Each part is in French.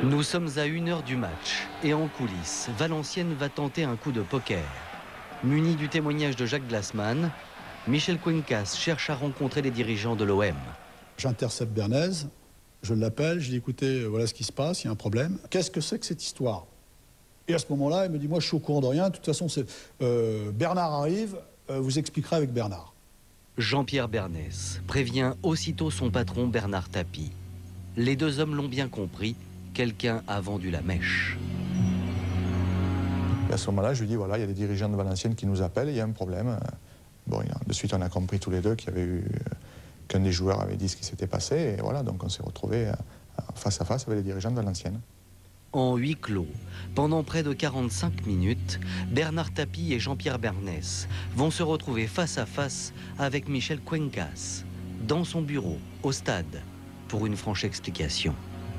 Nous sommes à 1 heure du match et en coulisses, Valenciennes va tenter un coup de poker. Muni du témoignage de Jacques Glassman, Michel Cuencas cherche à rencontrer les dirigeants de l'OM. J'intercepte Bernays, je l'appelle, je dis écoutez, voilà ce qui se passe, il y a un problème. Qu'est-ce que c'est que cette histoire? Et à ce moment-là, il me dit moi je suis au courant de rien, de toute façon Bernard arrive, vous expliquerez avec Bernard. Jean-Pierre Bernays prévient aussitôt son patron Bernard Tapie. Les deux hommes l'ont bien compris, quelqu'un a vendu la mèche. Et à ce moment-là, je lui dis voilà, il y a des dirigeants de Valenciennes qui nous appellent, il y a un problème. Bon, de suite, on a compris tous les deux qu'il y avait eu qu'un des joueurs avait dit ce qui s'était passé, et voilà, donc on s'est retrouvés face à face avec les dirigeants de Valenciennes. En huis clos, pendant près de 45 minutes, Bernard Tapie et Jean-Pierre Bernays vont se retrouver face à face avec Michel Cuencas, dans son bureau, au stade, pour une franche explication.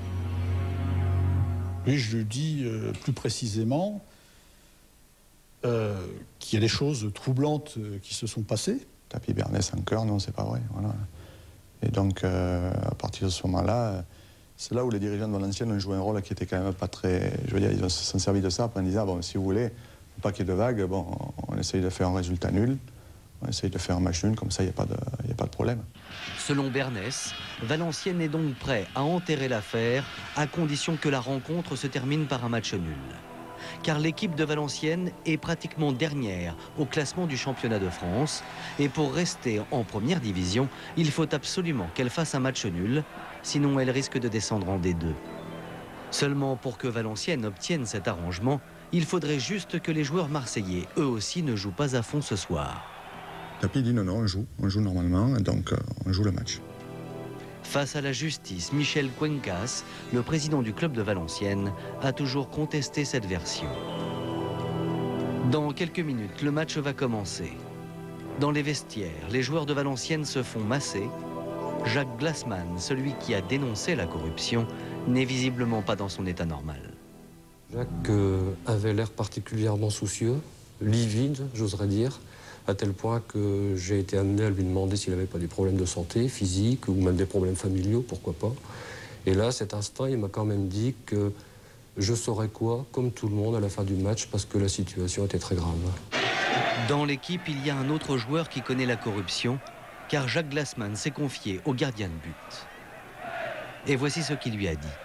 Et je lui dis plus précisément qu'il y a des choses troublantes qui se sont passées. Tapie Bernays en cœur, non, c'est pas vrai. Voilà. Et donc, à partir de ce moment-là, c'est là où les dirigeants de Valenciennes ont joué un rôle qui était quand même pas très... Je veux dire, ils se sont servis de ça en disant, bon, si vous voulez, pas qu'il y ait de vagues, bon, on essaye de faire un résultat nul, on essaye de faire un match nul, comme ça, il n'y a pas de problème. Selon Bernays, Valenciennes est donc prêt à enterrer l'affaire, à condition que la rencontre se termine par un match nul. Car l'équipe de Valenciennes est pratiquement dernière au classement du championnat de France. Et pour rester en première division, il faut absolument qu'elle fasse un match nul, sinon elle risque de descendre en D2. Seulement pour que Valenciennes obtienne cet arrangement, il faudrait juste que les joueurs marseillais, eux aussi, ne jouent pas à fond ce soir. Tapie dit non, on joue normalement, donc on joue le match. Face à la justice, Michel Cuencas, le président du club de Valenciennes, a toujours contesté cette version. Dans quelques minutes, le match va commencer. Dans les vestiaires, les joueurs de Valenciennes se font masser. Jacques Glassman, celui qui a dénoncé la corruption, n'est visiblement pas dans son état normal. Jacques avait l'air particulièrement soucieux, livide, j'oserais dire, à tel point que j'ai été amené à lui demander s'il n'avait pas des problèmes de santé, physiques, ou même des problèmes familiaux, pourquoi pas. Et là, à cet instant, il m'a quand même dit que je saurais quoi, comme tout le monde, à la fin du match, parce que la situation était très grave. Dans l'équipe, il y a un autre joueur qui connaît la corruption, car Jacques Glassman s'est confié au gardien de but. Et voici ce qu'il lui a dit.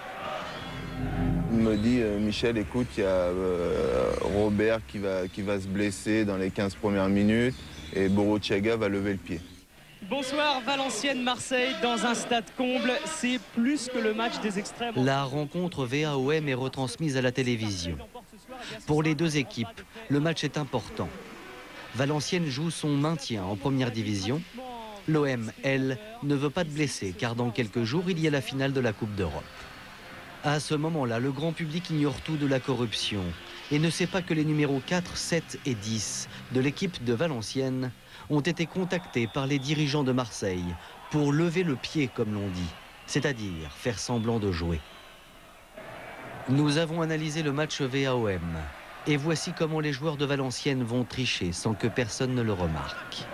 Il me dit, Michel, écoute, il y a Robert qui va se blesser dans les 15 premières minutes et Borruchaga va lever le pied. Bonsoir, Valenciennes-Marseille dans un stade comble. C'est plus que le match des extrêmes. La rencontre VAOM est retransmise à la télévision. Pour les deux équipes, le match est important. Valenciennes joue son maintien en première division. L'OM, elle, ne veut pas de blessés car dans quelques jours, il y a la finale de la Coupe d'Europe. À ce moment-là, le grand public ignore tout de la corruption et ne sait pas que les numéros 4, 7 et 10 de l'équipe de Valenciennes ont été contactés par les dirigeants de Marseille pour lever le pied, comme l'on dit, c'est-à-dire faire semblant de jouer. Nous avons analysé le match VAOM et voici comment les joueurs de Valenciennes vont tricher sans que personne ne le remarque.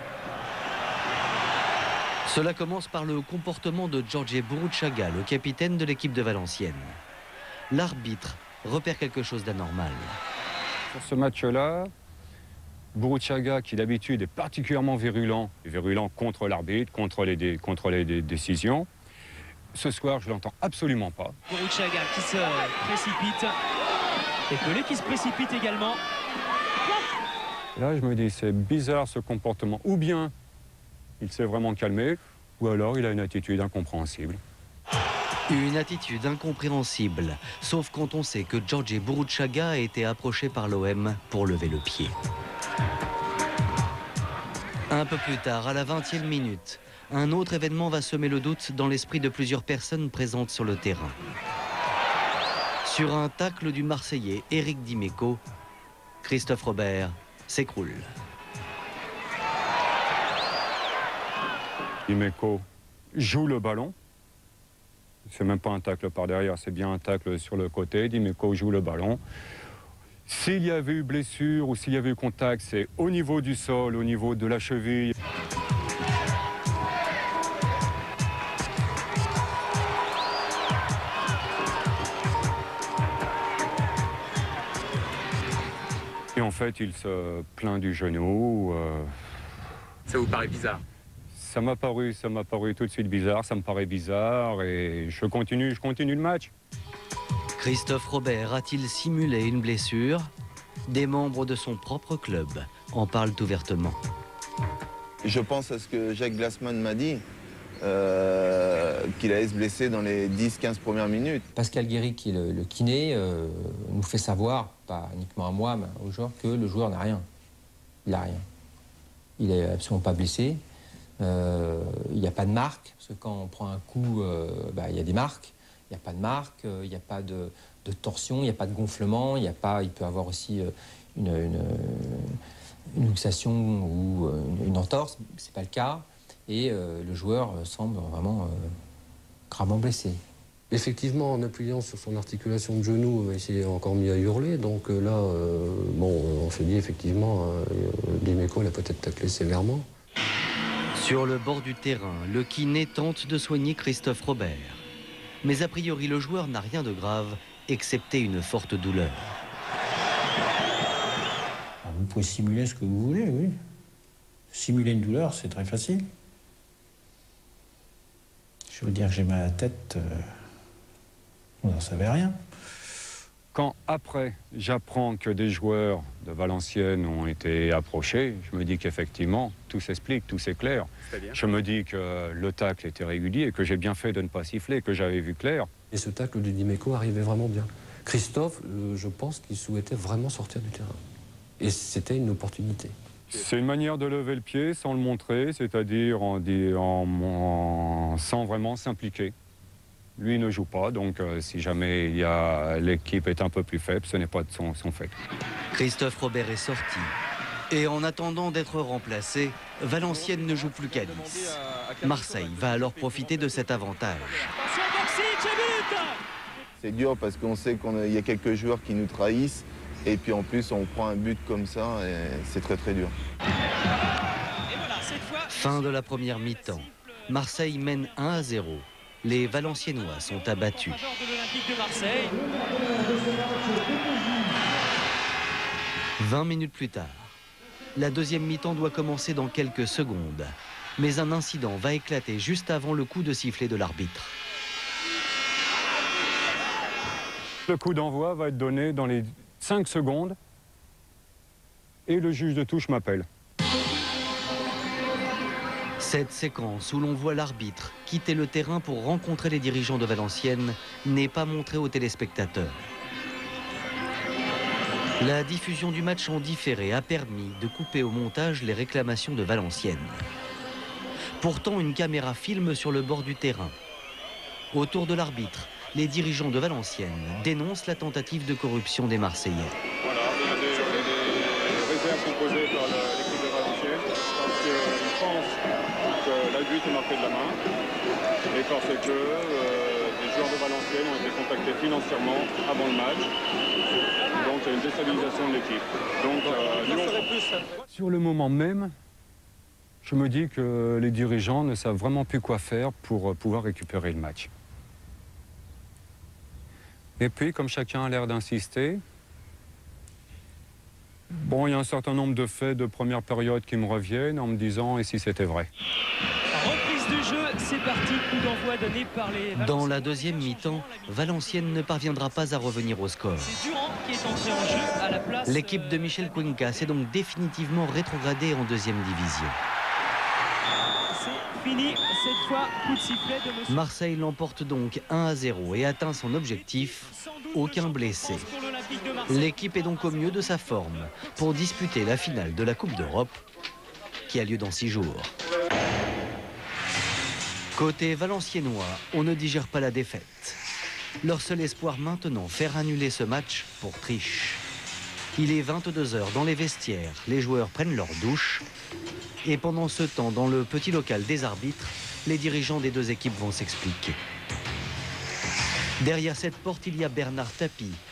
Cela commence par le comportement de Georges Borruchaga, le capitaine de l'équipe de Valenciennes. L'arbitre repère quelque chose d'anormal. Sur ce match-là, Borruchaga, qui d'habitude est particulièrement virulent contre l'arbitre, contre les décisions, ce soir, je l'entends absolument pas. Borruchaga qui se précipite et Pelé qui se précipite également. Là, je me dis, c'est bizarre ce comportement. Ou bien il s'est vraiment calmé, ou alors il a une attitude incompréhensible. Une attitude incompréhensible, sauf quand on sait que Georges Borruchaga a été approché par l'OM pour lever le pied. Un peu plus tard, à la 20e minute, un autre événement va semer le doute dans l'esprit de plusieurs personnes présentes sur le terrain. Sur un tacle du Marseillais Éric Dimeco, Christophe Robert s'écroule. Dimeco joue le ballon. C'est même pas un tacle par derrière, c'est bien un tacle sur le côté. Dimeco joue le ballon. S'il y avait eu blessure ou s'il y avait eu contact, c'est au niveau du sol, au niveau de la cheville. fait, il se plaint du genou. Ça vous paraît bizarre? Ça m'a paru tout de suite bizarre, ça me paraît bizarre et je continue le match. Christophe Robert a-t-il simulé une blessure? Des membres de son propre club en parlent ouvertement. Je pense à ce que Jacques Glassman m'a dit, qu'il allait se blesser dans les 10-15 premières minutes. Pascal Guéry, qui est le kiné, nous fait savoir, pas uniquement à moi, mais aux joueurs, que le joueur n'a rien. Il n'a rien. Il n'est absolument pas blessé. Il n'y a pas de marque, parce que quand on prend un coup, il y a des marques. Il n'y a pas de marque, il n'y a pas de torsion, il n'y a pas de gonflement, il peut avoir aussi une luxation ou une entorse, ce n'est pas le cas. Et le joueur semble vraiment gravement blessé. Effectivement, en appuyant sur son articulation de genou, il s'est encore mis à hurler. Donc là, on se dit effectivement, Dimeco l'a peut-être taclé sévèrement. Sur le bord du terrain, le kiné tente de soigner Christophe Robert. Mais a priori, le joueur n'a rien de grave, excepté une forte douleur. Vous pouvez simuler ce que vous voulez, oui. Simuler une douleur, c'est très facile. Je veux dire que j'ai mal à la tête, vous n'en savez rien. Quand après j'apprends que des joueurs de Valenciennes ont été approchés, je me dis qu'effectivement tout s'explique, tout s'éclaire. Je me dis que le tacle était régulier et que j'ai bien fait de ne pas siffler, que j'avais vu clair. Et ce tacle de Dimeco arrivait vraiment bien. Christophe, je pense qu'il souhaitait vraiment sortir du terrain. Et c'était une opportunité. C'est une manière de lever le pied sans le montrer, c'est-à-dire sans vraiment s'impliquer. Lui ne joue pas, donc si jamais l'équipe est un peu plus faible, ce n'est pas de son fait. Christophe Robert est sorti. Et en attendant d'être remplacé, Valenciennes ne joue plus qu'à 10. Marseille va alors profiter de cet avantage. C'est dur parce qu'on sait qu'il y a quelques joueurs qui nous trahissent. Et puis en plus, on prend un but comme ça et c'est très très dur. Fin de la première mi-temps. Marseille mène 1-0. Les Valenciennois sont abattus. 20 minutes plus tard, la deuxième mi-temps doit commencer dans quelques secondes. Mais un incident va éclater juste avant le coup de sifflet de l'arbitre. Le coup d'envoi va être donné dans les 5 secondes et le juge de touche m'appelle. Cette séquence où l'on voit l'arbitre quitter le terrain pour rencontrer les dirigeants de Valenciennes n'est pas montrée aux téléspectateurs. La diffusion du match en différé a permis de couper au montage les réclamations de Valenciennes. Pourtant, une caméra filme sur le bord du terrain. Autour de l'arbitre, les dirigeants de Valenciennes dénoncent la tentative de corruption des Marseillais. Voilà, il y a des réserves composées par l'équipe de Valenciennes parce qu'ils pensent que l'arbitre est marqué de la main et parce que des joueurs de Valenciennes ont été contactés financièrement avant le match. Donc il y a une déstabilisation de l'équipe. Sur le moment même, je me dis que les dirigeants ne savent vraiment plus quoi faire pour pouvoir récupérer le match. Et puis, comme chacun a l'air d'insister, bon, il y a un certain nombre de faits de première période qui me reviennent en me disant « et si c'était vrai ?» Reprise du jeu, c'est parti, coup d'envoi donné par les Valenciennes. Dans la deuxième mi-temps, Valenciennes ne parviendra pas à revenir au score. C'est Durand qui est entré en jeu à la place. L'équipe de Michel Cuenca s'est donc définitivement rétrogradée en deuxième division. C'est fini, cette fois, coup de sifflet de monsieur. Marseille l'emporte donc 1-0 et atteint son objectif, aucun blessé. L'équipe est donc au mieux de sa forme pour disputer la finale de la Coupe d'Europe qui a lieu dans 6 jours. Côté valenciennois, on ne digère pas la défaite. Leur seul espoir maintenant, faire annuler ce match pour triche. Il est 22 h dans les vestiaires, les joueurs prennent leur douche. Et pendant ce temps, dans le petit local des arbitres, les dirigeants des deux équipes vont s'expliquer. Derrière cette porte, il y a Bernard Tapie,